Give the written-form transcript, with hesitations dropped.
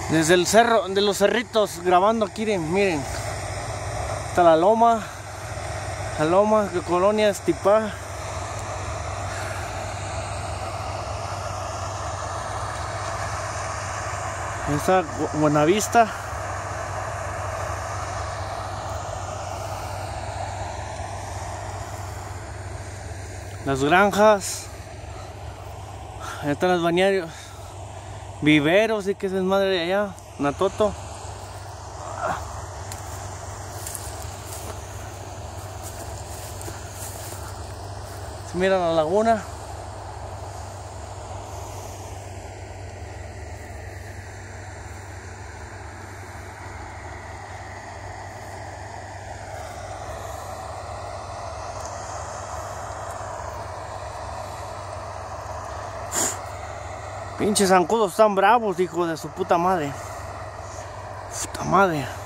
Desde el cerro, de los cerritos, grabando aquí, miren. Está la loma de Colonia Estipá. Está Buenavista. Las granjas. Ahí están los bañarios. Viveros y que es madre de allá. Natoto. Se mira la laguna. Pinches zancudos están bravos, hijo de su puta madre. Puta madre.